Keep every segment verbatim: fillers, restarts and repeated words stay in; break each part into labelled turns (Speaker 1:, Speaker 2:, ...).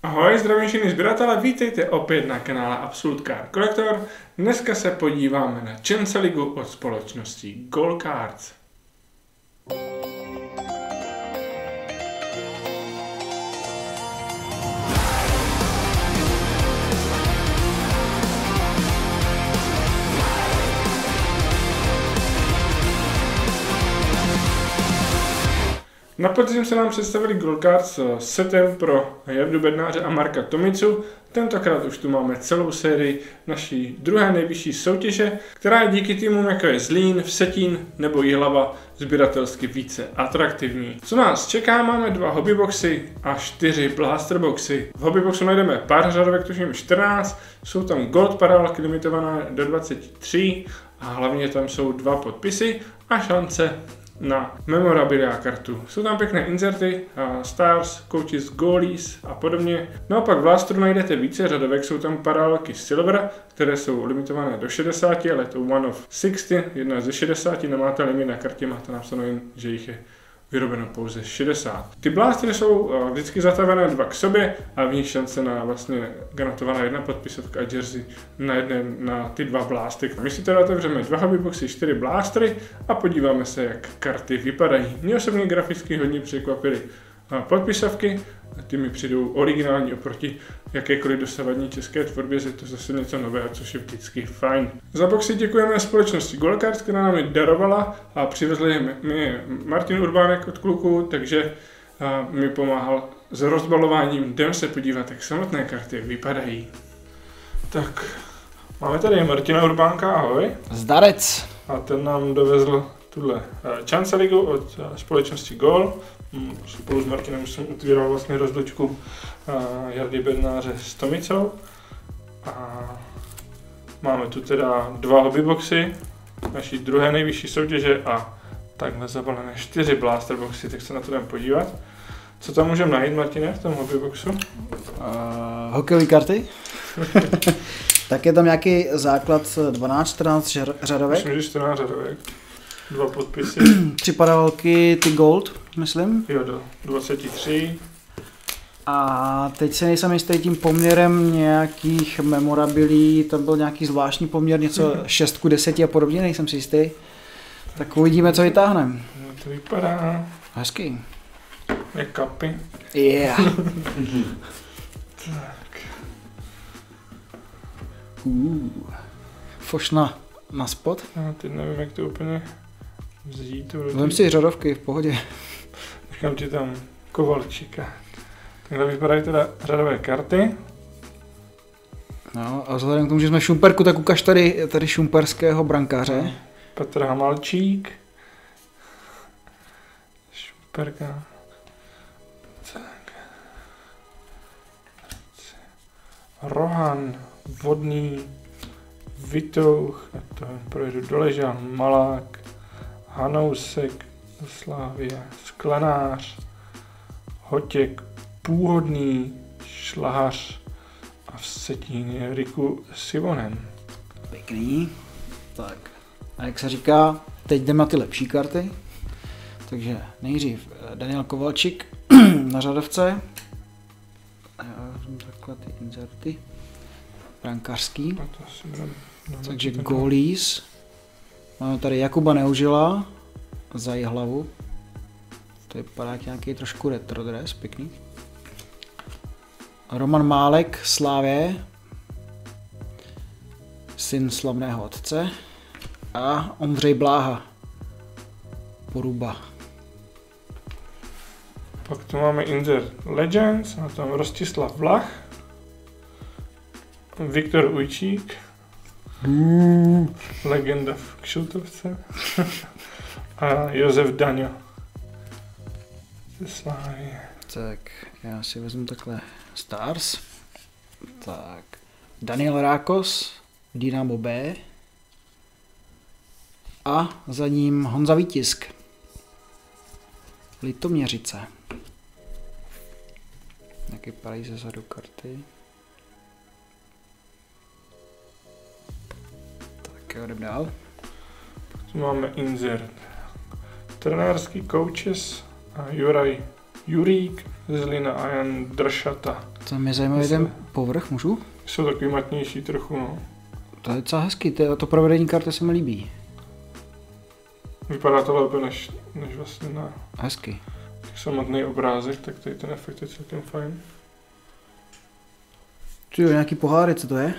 Speaker 1: Ahoj, zdravím všichni sběratele, vítejte opět na kanále Absolute Card Collector. Dneska se podíváme na Chance Ligu od společnosti Goal Cards. Na podzim se nám představili Goal Cards s setem pro Jardu Bednáře a Marka Tomicu. Tentokrát už tu máme celou sérii naší druhé nejvyšší soutěže, která je díky týmům jako je Zlín, Vsetín nebo Jihlava sběratelsky více atraktivní. Co nás čeká, máme dva hobbyboxy a čtyři blasterboxy. V hobbyboxu najdeme pár řadovek, tuším čtrnáct, jsou tam gold paralelky limitované do dvacet tři a hlavně tam jsou dva podpisy a šance na memorabilia kartu. Jsou tam pěkné inserty, stars, coaches, goalies a podobně. Naopak v blasteru najdete více řadovek, jsou tam paralelky silver, které jsou limitované do šedesáti, ale to one of sixty, jedna ze šedesáti, nemáte limit na kartě, máte napsáno jen, že jich je vyrobeno pouze šedesát. Ty blastery jsou vždycky zatavené dva k sobě a v nich šance na vlastně garantovaná jedna podpisovka a jersey na, jedné, na ty dva blásty. My si teda otevřeme dva hobbyboxy, čtyři blastery a podíváme se, jak karty vypadají. Mě osobně graficky hodně překvapily podpisovky, ty mi přijdou originální oproti jakékoliv dosavadní české tvorbě, je to zase něco nového, což je vždycky fajn. Za boxy děkujeme společnosti Goal Cards, která nám je darovala a přivezli mi Martin Urbánek od kluků, takže mi pomáhal s rozbalováním. Jdeme se podívat, jak samotné karty vypadají. Tak, máme tady Martina Urbánka, ahoj.
Speaker 2: Zdarec.
Speaker 1: A ten nám dovezl tuhle Chance Ligu od společnosti Goal. Spolu s Martinem jsem utvíral vlastně rozlučku uh, Jardy Bednáře s Tomicou. A máme tu teda dva hobbyboxy, naší druhé nejvyšší soutěže a takhle zabalené čtyři blasterboxy, tak se na to jdeme podívat. Co tam můžeme najít, Martine, v tom hobbyboxu? Uh,
Speaker 2: hokejové karty. Tak je tam nějaký základ dvanáct čtrnáct řadovek.
Speaker 1: Myslím, že čtrnáct řadovek. Dva podpisy.
Speaker 2: Tři paralelky, ty gold, myslím.
Speaker 1: Jo, do dvacet tři.
Speaker 2: A teď se nejsem jistý tím poměrem nějakých memorabilí, tam byl nějaký zvláštní poměr, něco šest ku deseti a podobně, nejsem si jistý. Tak uvidíme, co vytáhneme.
Speaker 1: No, to vypadá
Speaker 2: hezky.
Speaker 1: Jak kapy.
Speaker 2: Yeah.
Speaker 1: Tak.
Speaker 2: Uh. Foš na, na spot.
Speaker 1: No, teď nevím, jak to úplně vzít.
Speaker 2: Vem si řadovky, v pohodě.
Speaker 1: Nechám ti tam Kovalčíka. Takhle vypadají teda řadové karty.
Speaker 2: No a vzhledem k tomu, že jsme v Šumperku, tak ukaž tady, tady šumperského brankáře.
Speaker 1: No, Petr Hamalčík. Šumperka. Tak. Rohan, Vodný, Vitouch, a to projdu Doležan, Malák, Hanousek, Slávia, Sklenář, Hotěk, Půhodný, Šlahař a Vsetín je Riku Sivonen.
Speaker 2: Pěkný. Tak. A jak se říká, teď jdeme na ty lepší karty. Takže nejdřív Daniel Kovalčík na řadovce. Takhle ty inserty. Brankářský. Takže goalies. Máme tady Jakuba Neužila za Jihlavu. To vypadá jak nějaký trošku retro dress, pěkný. Roman Málek, Slávě. Syn slavného otce. A Ondřej Bláha, Poruba.
Speaker 1: Pak tu máme insert Legends, a tam Rostislav Vlach, Viktor Ujčík, mm. legenda v Kšiltovce a Josef Daňo ze Slávie.
Speaker 2: Tak, já si vezmu takhle Stars. Tak, Daniel Rákos, Dynamo B. A za ním Honza Vítisk, Litoměřice. Jaký padají ze zadu karty. Tak jo, jdem dál.
Speaker 1: Tu máme insert trenérský coaches a Juraj Jurík, Zlina a Jan Dršata
Speaker 2: Tam je zajímavý ten povrch, můžu?
Speaker 1: Jsou takový matnější trochu, no.
Speaker 2: To je docela hezký, to, to provedení karty se mi líbí.
Speaker 1: Vypadá to lépe než, než vlastně na
Speaker 2: hezký.
Speaker 1: Samotný obrázek, tak tady ten efekt je celkem fajn.
Speaker 2: Tyjo, nějaký poháry, co to je?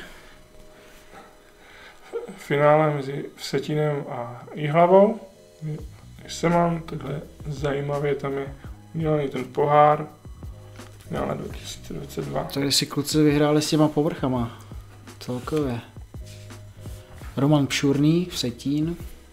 Speaker 1: Finále mezi Vsetínem a Jihlavou. Se mám takhle zajímavě, tam je udělaný ten pohár. Finále dva tisíce dvacet dva.
Speaker 2: Tady si kluci vyhráli s těma povrchama. Celkově. Roman Pšurný, Vsetín.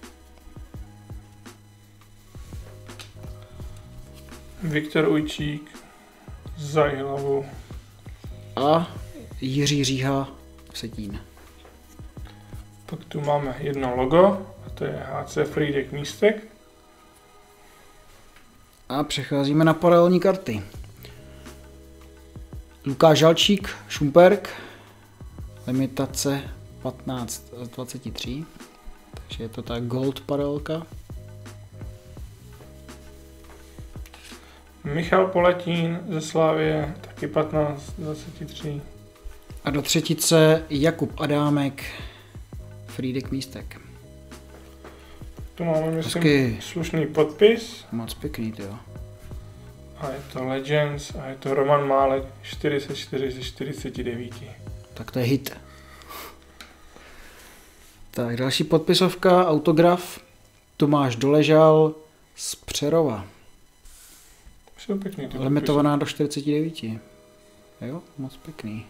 Speaker 1: Viktor Ujčík za Jihlavu.
Speaker 2: A Jiří Říha, Vsetín.
Speaker 1: Pak tu máme jedno logo, a to je H C Frýdek Místek.
Speaker 2: A přecházíme na paralelní karty. Lukáš Žalčík, Šumperk, limitace patnáct z dvacet tři, takže je to ta gold paralelka.
Speaker 1: Michal Poletín ze Slavie, taky patnáct z dvacet tři.
Speaker 2: A do třetice Jakub Adámek, Frýdek Místek.
Speaker 1: Tu máme, myslím,
Speaker 2: Hezky.
Speaker 1: slušný podpis.
Speaker 2: Moc pěkný, jo.
Speaker 1: A je to Legends a je to Roman Málek čtyřicet čtyři ze čtyřicet devět.
Speaker 2: Tak to je hit. Tak další podpisovka, autograf, Tomáš Doležal z Přerova.
Speaker 1: Jsou pěkný ty
Speaker 2: limitovaná
Speaker 1: podpisy.
Speaker 2: do čtyřicet devět. Jo, moc pěkný.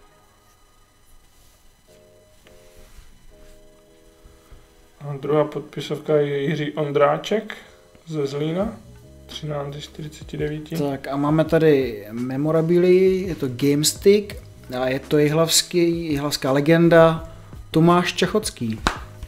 Speaker 1: A druhá podpisovka je Jiří Ondráček ze Zlína, třináct ze čtyřicet devět.
Speaker 2: Tak a máme tady memorabilii, je to Gamestick a je to jihlavský, jihlavská legenda Tomáš Čachocký.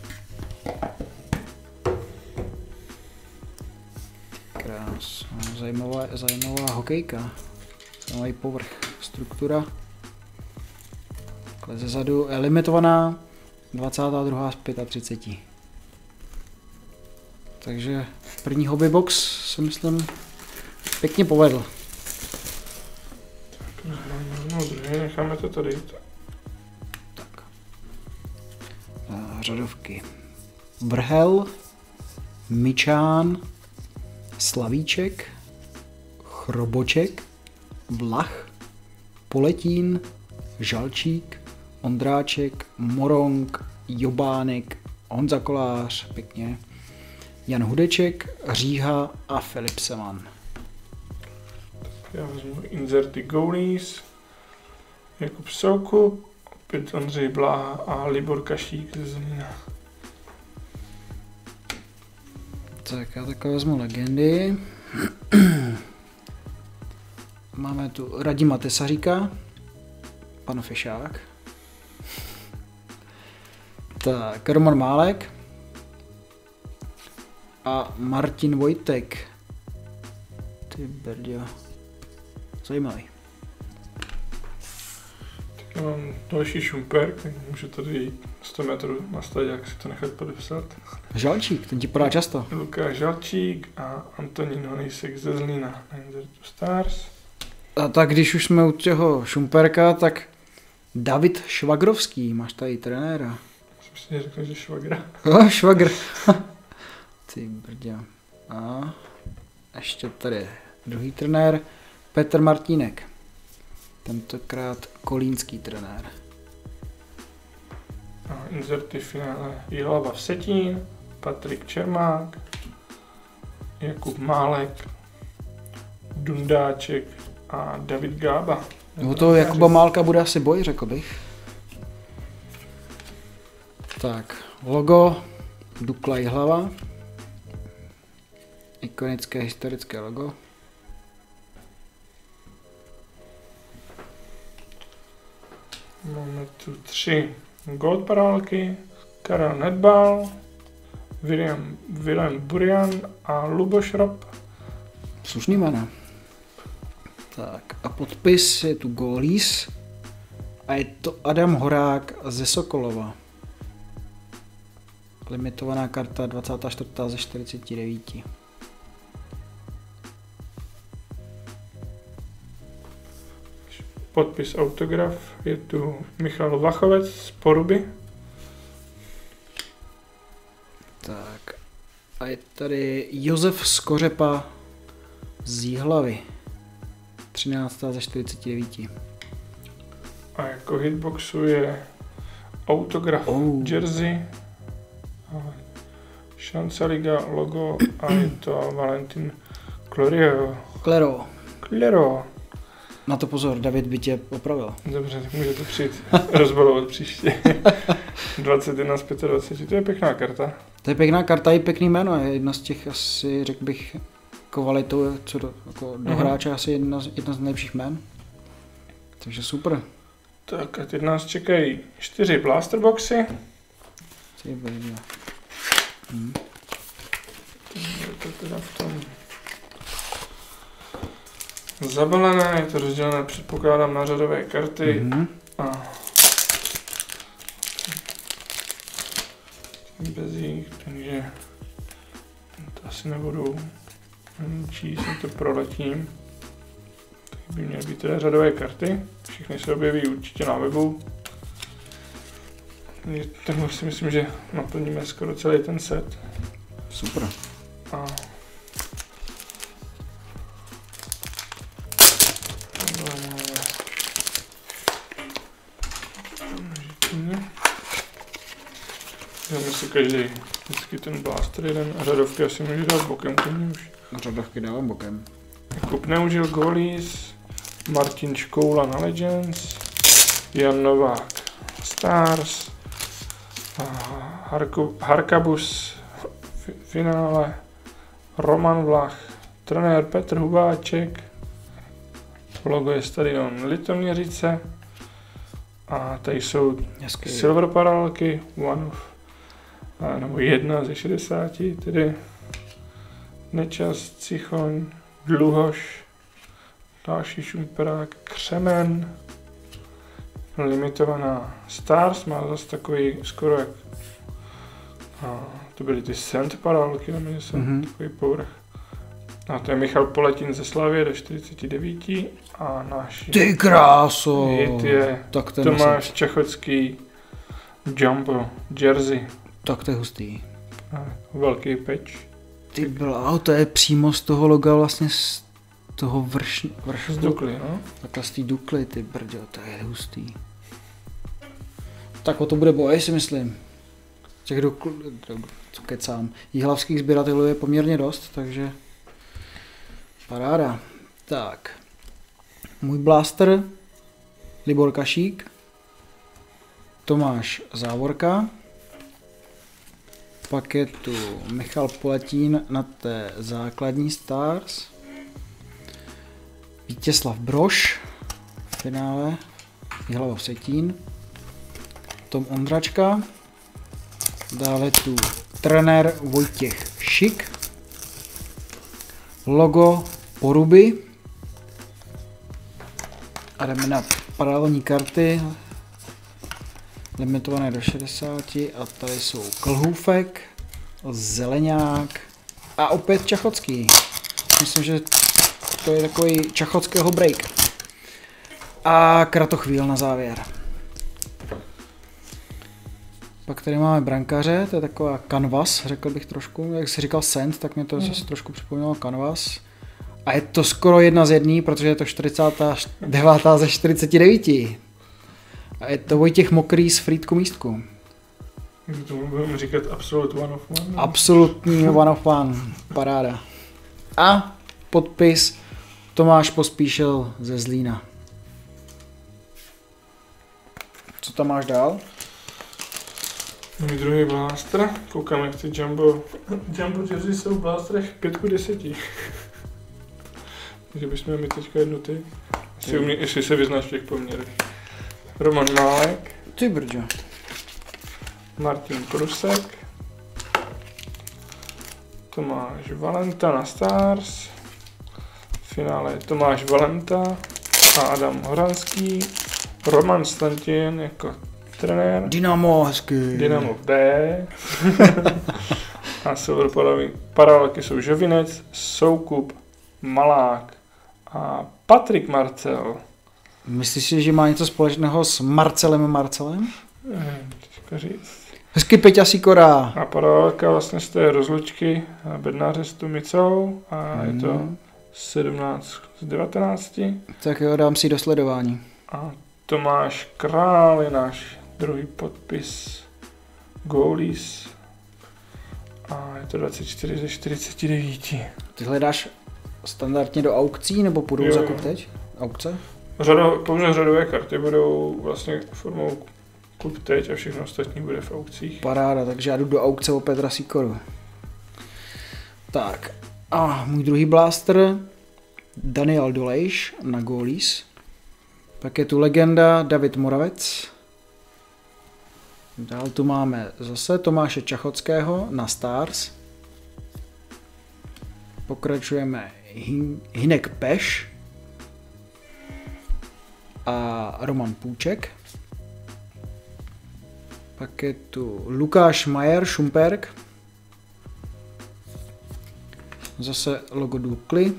Speaker 2: Krásná, zajímavá, zajímavá hokejka, zajímavý povrch, struktura. Takhle zezadu je limitovaná dvacátá druhá z třicet pět. Takže první hobby box se myslím pěkně povedl.
Speaker 1: No, druhý, necháme to tady.
Speaker 2: Tak. A řadovky. Vrhel, Mičán, Slavíček, Chroboček, Vlach, Poletín, Žalčík, Ondráček, Morong, Jobánek, Honza Kolář, pěkně, Jan Hudeček, Říha a Filip Seman.
Speaker 1: Já vezmu inserty Goalies, Jakub Soukup, opět Ondřej Bláha a Libor Kašík ze Zlína.
Speaker 2: Tak já takhle vezmu legendy. Máme tu Radima Tesaříka, pan Fešák. Tak, Roman Málek a Martin Vojtek. Ty brďo. Zajímavý.
Speaker 1: Tak já mám další Šumperk, tak můžu tady jít sto metrů nastavit, jak si to nechat podepsat.
Speaker 2: Žalčík, ten ti podá často.
Speaker 1: Lukáš Žalčík a Antonín Honejsek ze Zlína na Insertu Stars.
Speaker 2: A tak když už jsme u těho Šumperka, tak David Švagrovský, máš tady trenéra.
Speaker 1: Jsem si řekl, že švagra.
Speaker 2: Oh, švagr. Ty brďo. A ještě tady druhý trenér, Petr Martínek. Tentokrát kolínský trenér.
Speaker 1: A inserty finále Jihlava Vsetín, Patrik Čermák, Jakub Málek, Dundáček a David Gába.
Speaker 2: No to Jakuba Málka bude asi boj, řekl bych. Tak, logo Dukla Jihlava. Ikonické historické logo.
Speaker 1: Máme tu tři gold parálky, Karel Nedbal, William, William Burian a Luboš Rob.
Speaker 2: Slušný jména. Tak a podpis je tu Goalies a je to Adam Horák ze Sokolova. Limitovaná karta dvacátá čtvrtá ze čtyřicet devět.
Speaker 1: podpis, autograf. Je tu Michal Vachovec z Poruby.
Speaker 2: Tak. A je tady Josef Skořepa z Jihlavy. třináctá ze čtyřiceti devíti.
Speaker 1: A jako hitboxu je autograf
Speaker 2: Oh.
Speaker 1: jersey, Šance Liga logo a je to Valentin Clorio.
Speaker 2: Klero.
Speaker 1: Clero.
Speaker 2: Na to pozor, David by tě opravil.
Speaker 1: Dobře, tak můžete přijít rozbalovat příště. dvacet jedna z dvaceti pěti, to je pěkná karta.
Speaker 2: To je pěkná karta i pěkný jméno, je jedna z těch asi, řekl bych, kvalitou, co do, jako do
Speaker 1: Mhm.
Speaker 2: hráče asi jedna, z- jedna z nejlepších jmén. Takže super.
Speaker 1: Tak a teď nás čekají čtyři blasterboxy.
Speaker 2: Ty brďo. Hm.
Speaker 1: Je to teda v tom zabalené, je to rozdělené, předpokládám, na řadové karty.
Speaker 2: Mhm.
Speaker 1: A bez jich, takže to asi nebudu číst, to proletím. Tak by měly být teda řadové karty, všechny se objeví určitě na webu. Takhle si myslím, že naplníme skoro celý ten set.
Speaker 2: Super.
Speaker 1: A dáme si každý vždycky ten blaster jeden a řadovky asi můžu dát bokem, to mě už.
Speaker 2: Řadovky dávám bokem.
Speaker 1: Jakub Neužil Goalies, Martin Škoula na Legends, Jan Novák Stars, a Harku, Harkabus v finále, Roman Vlach, trenér Petr Hubáček, logo je Stadion Litoměřice a tady jsou
Speaker 2: Hezky.
Speaker 1: silver paralelky, one of, a, nebo jedna ze šedesáti, tedy Nečas, Cichoň, Dluhoš, další šumperák, Křemen, limitovaná Stars, má zase takový skoro jak, a, to byly ty Sand paralelky, na mě jsem
Speaker 2: Mhm.
Speaker 1: takový povrch. A to je Michal Poletin ze Slavie do čtyřiceti devíti a náš
Speaker 2: Ty kráso.
Speaker 1: hit je
Speaker 2: Tak ten
Speaker 1: Tomáš Čachocký Jumbo Jersey.
Speaker 2: Tak to je hustý.
Speaker 1: A velký peč.
Speaker 2: Ty bláho, to je přímo z toho loga vlastně z toho vrš, vrchu.
Speaker 1: Z Dukly, no.
Speaker 2: Takhle z té Dukly, ty brďo, to je hustý. Tak o to bude boj, si myslím. Těch Dukl, co kecám. Jihlavských sběratelů je poměrně dost, takže paráda. Tak. Můj blaster, Libor Kašík, Tomáš Závorka, pak je tu Michal Poletín na té základní Stars, Vítězslav Brož v finále, Jihlava Vsetín, Tom Ondračka, dále tu trenér Vojtěch Šik, logo Poruby a jdeme na paralelní karty, limitované do šedesáti a tady jsou Klhůfek, Zeleňák a opět Čachocký. Myslím, že to je takový Čachockého break. A Kratochvíl na závěr. Pak tady máme brankaře, to je taková canvas, řekl bych trošku, jak jsi říkal Sand, tak mě to zase trošku připomnělo canvas. A je to skoro jedna z jedný, protože je to čtyřicátá devátá ze čtyřiceti devíti. A je to Vojtěch Mokrý z Frýdku Místku.
Speaker 1: To budeme říkat Absolute One of One.
Speaker 2: Absolutní one of one, paráda. A podpis Tomáš Pospíšil ze Zlína. Co tam máš dál?
Speaker 1: Můj druhý blaster, koukám jak ty Jumbo, Jumbo Jersey jsou v blasterech pět ku deseti. Takže bychom mít teďka jednu ty. Jestli, umí, jestli se vyznáš v těch poměrech. Roman Málek,
Speaker 2: Ty brďo.
Speaker 1: Martin Prusek, Tomáš Valenta na Stars, v finále je Tomáš Valenta a Adam Horanský, Roman Stantin jako trenér,
Speaker 2: Dynamo, hezky.
Speaker 1: Dynamo B a silver paralelky jsou Žovinec, Soukup, Malák a Patrik Marcel.
Speaker 2: Myslíš si, že má něco společného s Marcelem Marcelem?
Speaker 1: Nevím, těžko říct.
Speaker 2: Hezky Peťa Sikora.
Speaker 1: A paralelka vlastně z té rozlučky Bednáře s Tomicou a hmm. je to sedmnáct z devatenácti.
Speaker 2: Tak jo, dám si do sledování.
Speaker 1: A Tomáš Král je náš druhý podpis. Goalies. A je to dvacet čtyři ze čtyřicet devět.
Speaker 2: Ty hledáš standardně do aukcí nebo půjdou za kup teď? Aukce?
Speaker 1: Řado, pouze řadové karty budou vlastně formou kup teď a všechno ostatní bude v aukcích.
Speaker 2: Paráda, takže já jdu do aukce o Petra Sikoru. Tak, a můj druhý blaster, Daniel Dolejš na Goalies. Pak je tu legenda David Moravec. Dál tu máme zase Tomáše Čachockého na Stars. Pokračujeme Hin- Hinek Peš a Roman Půček. Pak je tu Lukáš Majer Šumperk. Zase logo Dukly.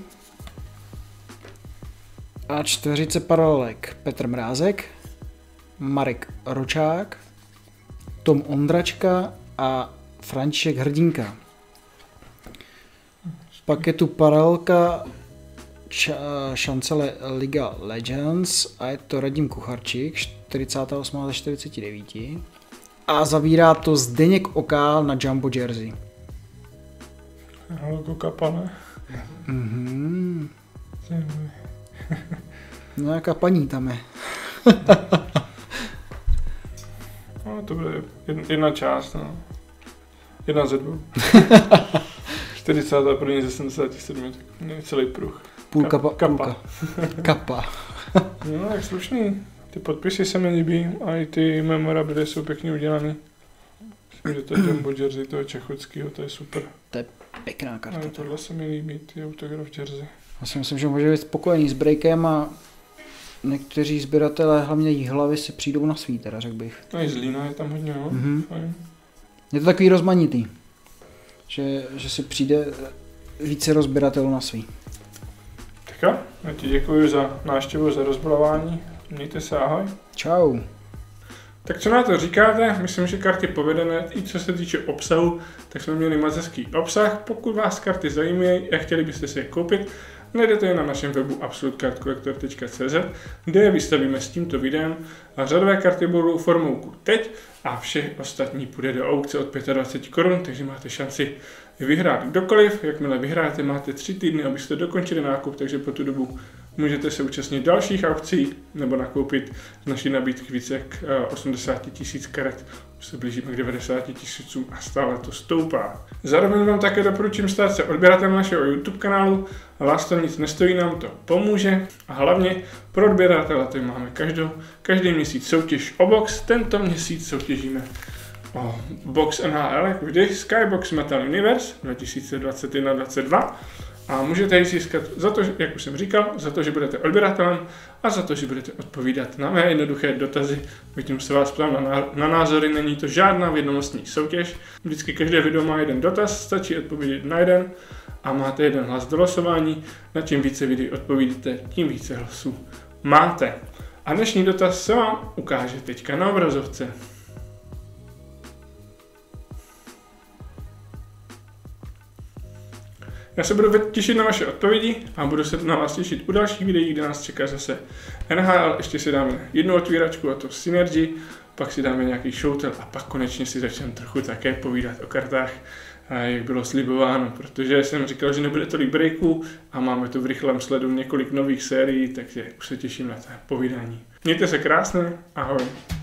Speaker 2: A čtveřice paralelek Petr Mrázek, Marek Ročák, Tom Ondračka a František Hrdinka. Pak je tu paralelka č- šance Liga Legends a je to Radim Kucharčík, čtyřicátá osmá ze čtyřiceti devíti. A zavírá to Zdeněk Okál na Jumbo Jersey.
Speaker 1: Logo Kappa, ne?
Speaker 2: Mhm. No jaká paní tam je.
Speaker 1: No, to bude jedna část, no. Jedna ze dvou. čtyřicátá první ze sedmdesáti sedmi, tak celý pruh.
Speaker 2: Půl
Speaker 1: Ka-
Speaker 2: kapa,
Speaker 1: kapa.
Speaker 2: půlka. Kapa.
Speaker 1: No, tak slušný. Ty podpisy se mi líbí a i ty memorabilie jsou pěkně udělaný. Myslím, že to Jumbo Jersey toho Čachockého, to je super.
Speaker 2: To je pěkná karta.
Speaker 1: Ale tohle se mi líbí, ty autograf Jersey.
Speaker 2: Já si myslím, že může být spokojený s breakem a někteří sběratelé, hlavně Jihlavy, si přijdou na svý, teda řekl bych.
Speaker 1: No i Zlína je tam hodně, no.
Speaker 2: Mm-hmm. Je to takový rozmanitý, že, že si přijde více rozběratelů na svý.
Speaker 1: Tak jo, já ti děkuji za návštěvu, za rozbalování. Mějte se, ahoj.
Speaker 2: Čau.
Speaker 1: Tak co na to říkáte? Myslím, že karty povedené, i co se týče obsahu, tak jsme měli moc hezký obsah. Pokud vás karty zajímají a chtěli byste si je koupit, najdete je na našem webu absolute card collector tečka cé zet, kde je vystavíme s tímto videem. A řadové karty budou formou teď a vše ostatní půjde do aukce od dvacet pět korun, takže máte šanci vyhrát kdokoliv. Jakmile vyhráte, máte tři týdny, abyste dokončili nákup, takže po tu dobu můžete se účastnit dalších aukcí nebo nakoupit z naší nabídky více jak osmdesát tisíc karet. Už se blížíme k devadesáti tisícům a stále to stoupá. Zároveň vám také doporučím stát se odběratelem našeho YouTube kanálu. Vás to nic nestojí, nám to pomůže. A hlavně pro odběratele tady máme každou, každý měsíc soutěž o box. Tento měsíc soutěžíme o box N H L, jak vždy, Skybox Metal Universe dva tisíce dvacet jedna dvacet dva. A můžete ji získat za to, jak už jsem říkal, za to, že budete odběratelem a za to, že budete odpovídat na mé jednoduché dotazy. Vidím se vás ptám na, na názory, není to žádná vědomostní soutěž. Vždycky každé video má jeden dotaz, stačí odpovědět na jeden a máte jeden hlas do losování. Na čím více videí odpovídáte, tím více hlasů máte. A dnešní dotaz se vám ukáže teďka na obrazovce. Já se budu těšit na vaše odpovědi a budu se na vás těšit u dalších videí, kde nás čeká zase N H L. Ještě si dáme jednu otvíračku, a to Synergy, pak si dáme nějaký showtel a pak konečně si začneme trochu také povídat o kartách, jak bylo slibováno, protože jsem říkal, že nebude tolik breaků a máme tu v rychlém sledu několik nových sérií, takže už se těším na to povídání. Mějte se krásně, ahoj.